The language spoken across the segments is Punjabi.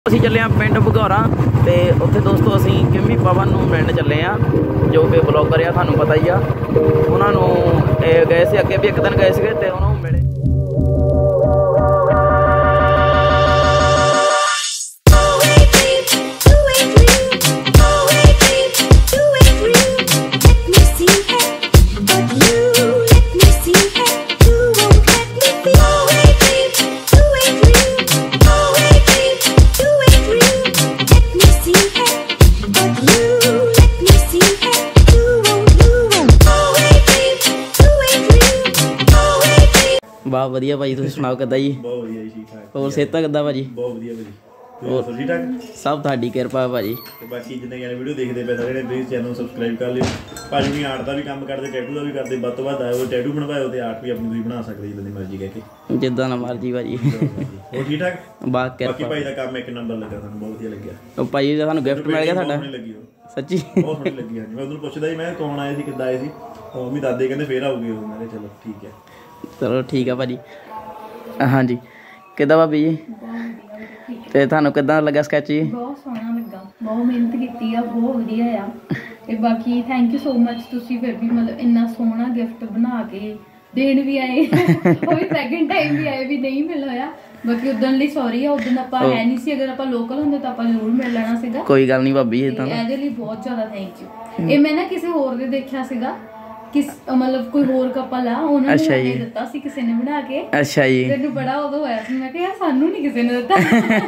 ਅਸੀਂ ਚੱਲੇ ਆ ਪਿੰਡ ਭਗੌਰਾ ਤੇ ਉੱਥੇ ਦੋਸਤੋ ਅਸੀਂ ਕਿੰਮੀ ਪਵਨ ਨੂੰ ਮਿਲਣ ਚੱਲੇ ਆ ਜੋ ਕਿ ਬਲੌਗਰ ਆ, ਤੁਹਾਨੂੰ ਪਤਾ ਹੀ ਆ। ਉਹਨਾਂ ਨੂੰ ਗਏ ਸੀ ਅੱਗੇ ਵੀ ਇੱਕ ਦਿਨ ਗਏ ਸੀਗੇ ਤੇ ਉਹਨਾਂ ਨੂੰ ਮਿਲੇ। वाह वधिया भाजी, तुसीं सुणाओ किद्दां जी? बहुत वधिया जी, ठीक ठाक। होर सेहतां किद्दां भाजी? बहुत वधिया भाजी। ਹੋਰ ਠੀਕ ਠਾਕ सब ਤੁਹਾਡੀ ਕਿਰਪਾ ਭਾਜੀ। ਤੇ ਬਾਕੀ ਜਿੰਨੇ ਜਾਨੇ ਵੀਡੀਓ ਦੇਖਦੇ ਪਏ ਸਾਰੇ ਪਲੀਜ਼ ਚੈਨਲ ਨੂੰ ਸਬਸਕ੍ਰਾਈਬ ਕਰ ਲਿਓ। ਭਾਜੀ ਵੀ ਆਰਟ ਦਾ ਵੀ ਕੰਮ ਕਰਦੇ, ਟੈਟੂ ਦਾ ਵੀ ਕਰਦੇ, ਵੱਧ ਤੋਂ ਵੱਧ ਆਇਓ, ਟੈਟੂ ਬਣਵਾਇਓ ਤੇ ਆਰਟ ਵੀ ਆਪਣੀ ਤੁਸੀਂ ਬਣਾ ਸਕਦੇ ਜਿੱਦਾਂ ਦੀ ਮਰਜ਼ੀ ਕਹਿ ਕੇ, ਜਿੱਦਾਂ ਨਾ ਮਰਜ਼ੀ ਭਾਜੀ। ਹੋਰ ਠੀਕ ਠਾਕ। ਬਾਕੀ ਭਾਈ ਦਾ ਕੰਮ ਇੱਕ ਨੰਬਰ ਲੱਗਾ, ਸਾਨੂੰ ਬਹੁਤ ਵਧੀਆ ਲੱਗਿਆ। ਉਹ ਭਾਈ ਦਾ ਸਾਨੂੰ ਗਿਫਟ ਮਿਲ ਗਿਆ ਸਾਡਾ, ਲੱਗੀ ਸੱਚੀ ਬਹੁਤ ਸੋਹਣੀ ਲੱਗੀ। ਹਾਂਜੀ ਮੈਂ ਉਹਨੂੰ ਪੁੱਛਦਾ ਸੀ, ਮੈਂ ਕੌਣ ਆਏ ਸੀ, ਕਿੱਦਾਂ ਆਏ ਸੀ, ਉਹ ਵੀ ਦਾਦੇ ਕਹਿੰਦੇ ਫੇਰ ਆਉਗੇ ਉਹ। ਮੈਂ ਕਿਹਾ ਚਲੋ ਠੀਕ ਹੈ। ਚਲੋ ਠੀਕ ਆ ਭਾਜੀ। ਹਾਂਜੀ ਕਿੱਦਾਂ ਭਾਬੀ ਜੀ? ਤੇ ਤੁਹਾਨੂੰ ਕਿੱਦਾਂ ਲੱਗਾ ਸਕੈਚ ਜੀ? ਬਹੁਤ ਸੋਹਣਾ ਲੱਗਾ, ਬਹੁਤ ਮਿਹਨਤ ਕੀਤੀ ਆ, ਬਹੁਤ ਵਧੀਆ ਆ। ਤੇ ਬਾਕੀ ਥੈਂਕ ਯੂ ਸੋ ਮਚ, ਤੁਸੀਂ ਫਿਰ ਵੀ ਮਤਲਬ ਇੰਨਾ ਸੋਹਣਾ ਗਿਫਟ ਬਣਾ ਕੇ ਦੇਣ ਵੀ ਆਏ। ਉਹ ਵੀ ਸੈਕਿੰਡ ਟਾਈਮ ਵੀ ਆਏ, ਵੀ ਨਹੀਂ ਮਿਲ ਹੋਇਆ। ਬਾਕੀ ਉਦਣ ਲਈ ਸੌਰੀ ਆ, ਉਦਣ ਆਪਾਂ ਹੈ ਨਹੀਂ ਸੀ। ਅਗਰ ਆਪਾਂ ਲੋਕਲ ਹੁੰਦੇ ਤਾਂ ਆਪਾਂ ਜ਼ਰੂਰ ਮਿਲ ਲੈਣਾ ਸੀਗਾ। ਕੋਈ ਗੱਲ ਨਹੀਂ ਭਾਬੀ, ਇਹ ਤਾਂ ਇਹਦੇ ਲਈ ਬਹੁਤ ਜ਼ਿਆਦਾ ਥੈਂਕ ਯੂ। ਇਹ ਮੈਂ ਨਾ ਕਿਸੇ ਹੋਰ ਦੇ ਦੇਖਿਆ ਸੀਗਾ, ਮਤਲਬ ਕੋਈ ਹੋਰ ਕਪਲ ਆ, ਉਹਨਾਂ ਨੇ ਦਿੱਤਾ ਸੀ ਕਿਸੇ ਨੇ ਬਣਾ ਕੇ। ਅੱਛਾ ਜੀ। ਮੈਨੂੰ ਬੜਾ ਉਦੋਂ ਹੋਇਆ ਸੀ, ਮੈਂ ਕਿਹਾ ਯਾਰ ਸਾਨੂੰ ਨਹੀਂ ਕਿਸੇ ਨੇ ਦਿੱਤਾ।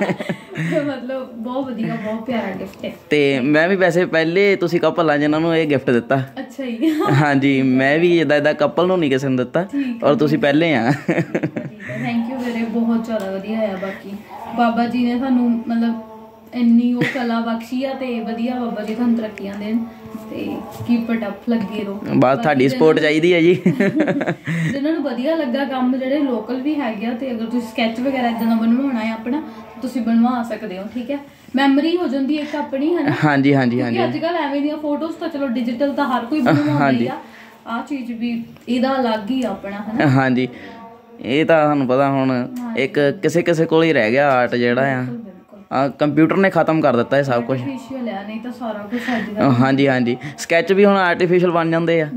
ਮਤਲਬ ਬਹੁਤ ਵਧੀਆ, ਬਹੁਤ ਪਿਆਰਾ ਗਿਫਟ ਹੈ। ਤੇ ਮੈਂ ਵੀ ਵੈਸੇ ਪਹਿਲੇ ਤੁਸੀਂ ਕਪਲ ਆ ਜਿਨ੍ਹਾਂ ਨੂੰ ਇਹ ਗਿਫਟ ਦਿੱਤਾ। ਅੱਛਾ ਜੀ। ਹਾਂਜੀ ਮੈਂ ਵੀ ਇਦਾਂ ਕਪਲ ਨੂੰ ਨਹੀਂ ਕਿਸੇ ਨੂੰ ਦਿੱਤਾ, ਔਰ ਤੁਸੀਂ ਪਹਿਲੇ ਆ। ਥੈਂਕ ਯੂ ਵੀਰੇ, ਬਹੁਤ ਜ਼ਿਆਦਾ ਵਧੀਆ ਆ। ਬਾਕੀ ਬਾਬਾ ਜੀ ਨੇ ਸਾਨੂੰ ਮਤਲਬ ਇੰਨੀ ਉਹ ਕਲਾ ਬਖਸ਼ੀ ਆ, ਤੇ ਵਧੀਆ ਬਾਬਾ ਜੀ ਤੁਹਾਨੂੰ ਤਰੱਕੀਆਂ ਦੇਣ ਤੇ ਕੀਪ ਇਟ ਅਪ, ਲੱਗੇ ਰਹੋ। ਬਸ ਤੁਹਾਡੀ ਸਪੋਰਟ ਚਾਹੀਦੀ ਹੈ ਜੀ। ਜਿਹਨਾਂ ਨੂੰ ਵਧੀਆ ਲੱਗਾ ਕੰਮ, ਜਿਹੜੇ ਲੋਕਲ ਵੀ ਹੈਗੇ ਆ, ਤੇ ਅਗਰ ਤੁਸੀਂ ਸਕੈਚ ਵਗੈਰਾ ਇਦਾਂ ਦਾ ਬਣਵਾਉਣਾ ਹੈ ਆਪਣਾ, ਤੁਸੀਂ ਬਣਵਾ ਸਕਦੇ ਹੋ। ਠੀਕ ਹੈ, ਮੈਮਰੀ ਹੋ ਜਾਂਦੀ ਇੱਕ ਆਪਣੀ, ਹੈ ਨਾ। ਹਾਂਜੀ ਹਾਂਜੀ ਹਾਂਜੀ। ਅੱਜ ਕੱਲ ਐਵੇਂ ਦੀਆਂ ਫੋਟੋਜ਼ ਤਾਂ ਚਲੋ ਡਿਜੀਟਲ ਤਾਂ ਹਰ ਕੋਈ ਬਣਵਾਉਂਦਾ ਹੀ ਆ, ਆਹ ਚੀਜ਼ ਵੀ ਇਹਦਾ ਅਲੱਗ ਹੀ ਆਪਣਾ, ਹੈ ਨਾ। ਹਾਂਜੀ ਇਹ ਤਾਂ ਤੁਹਾਨੂੰ ਪਤਾ ਹੁਣ ਇੱਕ ਕਿਸੇ ਕਿਸੇ ਕੋਲ ਹੀ ਰਹਿ ਗਿਆ ਆਰਟ ਜਿਹੜਾ ਆ, ਕੰਪਿਊਟਰ ਨੇ ਖਤਮ ਕਰ ਦਿੱਤਾ ਇਹ ਸਭ ਕੁਝ। ਨਹੀਂ ਤਾਂ ਸਾਰਾ ਕੁਝ। ਹਾਂਜੀ ਹਾਂਜੀ, ਸਕੈਚ ਵੀ ਹੁਣ ਆਰਟੀਫਿਸ਼ੀਅਲ ਬਣ ਜਾਂਦੇ ਆ।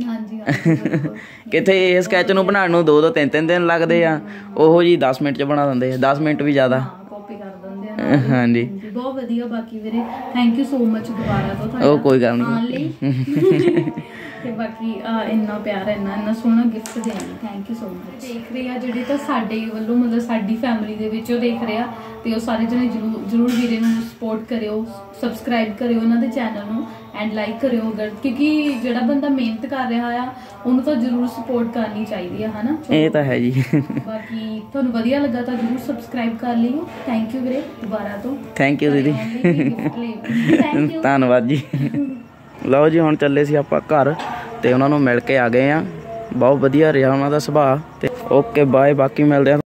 ਕਿਤੇ ਇਹ ਸਕੈਚ ਨੂੰ ਬਣਾਉਣ ਨੂੰ 2-2 3-3 ਦਿਨ ਲੱਗਦੇ ਆ, ਉਹੋ ਜੀ 10 ਮਿੰਟ 'ਚ ਬਣਾ ਦਿੰਦੇ ਆ, 10 ਮਿੰਟ ਵੀ ਜ਼ਿਆਦਾ। ਕਾਪੀ ਕਰ ਦਿੰਦੇ ਆ। ਹਾਂਜੀ ਬਹੁਤ ਵਧੀਆ। ਬਾਕੀ ਵੀਰੇ ਥੈਂਕ ਯੂ ਸੋ ਮਚ ਦੁਬਾਰਾ ਤੋਂ ਤੁਹਾਡਾ। ਉਹ ਕੋਈ ਗੱਲ ਨਹੀਂ। ਤੇ ਬਾਕੀ ਇੰਨਾ ਪਿਆਰ, ਇੰਨਾ ਸੋਹਣਾ ਗਿਫਟ ਦੇਣ ਲਈ ਥੈਂਕ ਯੂ ਸੋ ਮਚ। ਦੇਖ ਰਹੇ ਆ ਜਿਹੜੇ ਤਾਂ ਸਾਡੇ ਵੱਲੋਂ ਮਤਲਬ ਸਾਡੀ ਫੈਮਿਲੀ ਦੇ ਵਿੱਚ ਉਹ ਦੇਖ ਰਹੇ ਆ, ਤੇ ਉਹ ਸਾਰੇ ਜਣੇ ਜ਼ਰੂਰ ਵੀਰੇ ਨੂੰ ਸਪੋਰਟ ਕਰਿਓ, ਸਬਸਕ੍ਰਾਈਬ ਕਰਿਓ ਇਹਨਾਂ ਦੇ ਚੈਨਲ ਨੂੰ, ਐਂਡ ਲਾਈਕ ਕਰਿਓ। ਅਗਰ ਕਿਉਂਕਿ ਜਿਹੜਾ ਬੰਦਾ ਮਿਹਨਤ ਕਰ ਰਿਹਾ ਆ ਉਹਨੂੰ ਤਾਂ ਜ਼ਰੂਰ ਸਪੋਰਟ ਕਰਨੀ ਚਾਹੀਦੀ ਆ, ਹਨਾ। ਇਹ ਤਾਂ ਹੈ ਜੀ। ਬਾਕੀ ਤੁਹਾਨੂੰ ਵਧੀਆ ਲੱਗਾ ਤਾਂ ਜ਼ਰੂਰ ਸਬਸਕ੍ਰਾਈਬ ਕਰ ਲਿਓ। ਥੈਂਕ ਯੂ ਵੀਰੇ ਦੁਬਾਰਾ ਤੋਂ। ਥੈਂਕ ਯੂ ਦੀਦੀ, ਧੰਨਵਾਦ ਜੀ। ਲਓ ਜੀ ਹੁਣ ਚੱਲੇ ਸੀ ਆਪਾਂ ਘਰ, ਤੇ ਉਹਨਾਂ ਨੂੰ ਮਿਲ ਕੇ ਆ ਗਏ ਆ। ਬਹੁਤ ਵਧੀਆ ਰਿਹਾ ਉਹਨਾਂ ਦਾ ਸੁਭਾਅ। ਤੇ ਓਕੇ ਬਾਏ, ਬਾਕੀ ਮਿਲਦੇ ਆ।